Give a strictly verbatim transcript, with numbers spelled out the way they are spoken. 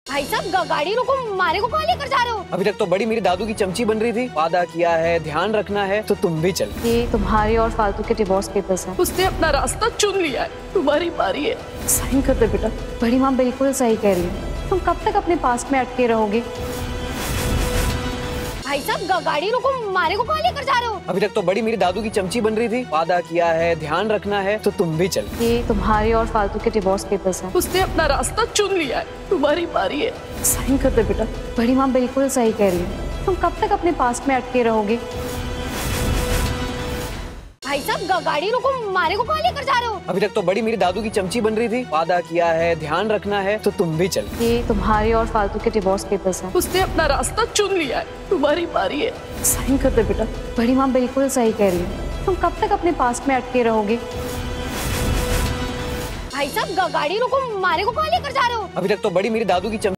भाई साहब गा, गाड़ी रोको, मारे को कहाँ लेकर जा रहे हो? अभी तक तो बड़ी मेरी दादू की चमची बन रही थी। वादा किया है, ध्यान रखना है, तो तुम भी चल। ये तुम्हारे और फालतू के डिवोर्स पेपर्स हैं। उसने अपना रास्ता चुन लिया है, तुम्हारी बारी है, साइन कर दे बेटा। बड़ी माँ बिल्कुल सही कह रही है, तुम कब तक अपने पास्ट में अटके रहोगे? भाई साहब गा, गाड़ी रोको, मारे को कहाँ लेकर जा रहे हो? अभी तक तो बड़ी मेरी दादू की चमची बन रही थी। वादा किया है, ध्यान रखना है, तो तुम भी चल। ये तुम्हारे और फालतू के डिवोर्स पेपर्स हैं। उसने अपना रास्ता चुन लिया है, तुम्हारी बारी है, साइन कर दे बेटा। बड़ी माँ बिल्कुल सही कह रही है, तुम कब तक अपने पास्ट में अटके रहोगे? भाई साहब गा, गाड़ी रोको, मारे को कहाँ लेकर जा रहे हो? अभी तक तो बड़ी मेरी दादू की चमची बन रही थी। वादा किया है, ध्यान रखना है, तो तुम भी चल। ये तुम्हारे और फालतू के डिवोर्स पेपर्स हैं। उसने अपना रास्ता चुन लिया है, तुम्हारी बारी है, साइन कर दे बेटा। बड़ी माँ बिल्कुल सही कह रही है, तुम कब तक अपने पास्ट में अटके रहोगे? भाई साहब गा, गाड़ी रोको, मारे को कहाँ लेकर जा रहे हो? अभी तक तो बड़ी मेरी दादू की चमची